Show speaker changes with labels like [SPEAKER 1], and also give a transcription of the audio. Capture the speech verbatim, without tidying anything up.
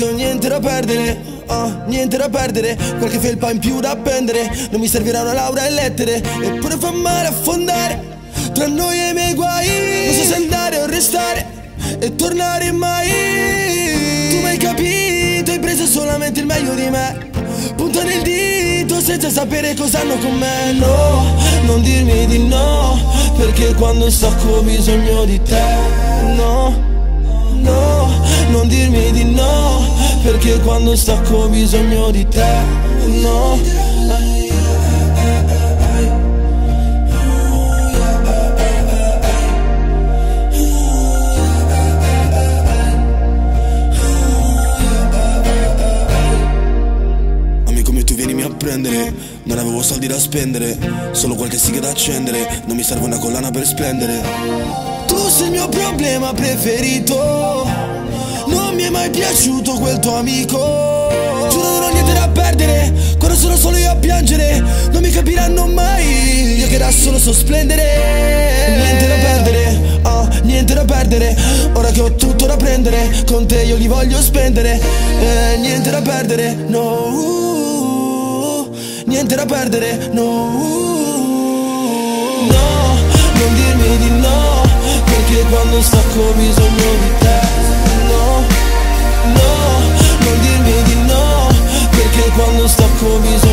[SPEAKER 1] che ho niente da perdere, oh, niente da perdere. Qualche felpa in più da appendere, non mi servirà una laurea in lettere. Eppure fa male affondare tra noi e i miei guai. Non so se andare o restare e tornare mai. Tu mi hai capito, hai preso solamente il meglio di me. Puntano il dito senza sapere cosa hanno con me. No, non dirmi di no, perché quando stacco ho bisogno di te. No, no, non dirmi di no, perché quando stacco ho bisogno di te. No. Prendere. Non avevo soldi da spendere, solo qualche siga da accendere. Non mi serve una collana per splendere. Tu sei il mio problema preferito, non mi è mai piaciuto quel tuo amico. Giuro non ho niente da perdere, quando sono solo io a piangere. Non mi capiranno mai, io che da solo so splendere. Niente da perdere, oh, niente da perdere. Ora che ho tutto da prendere, con te io li voglio spendere. eh, Niente da perdere, no. Niente da perdere, no. No, non dirmi di no, perché quando stacco ho bisogno di te. No, no, non dirmi di no, perché quando stacco ho bisogno di te.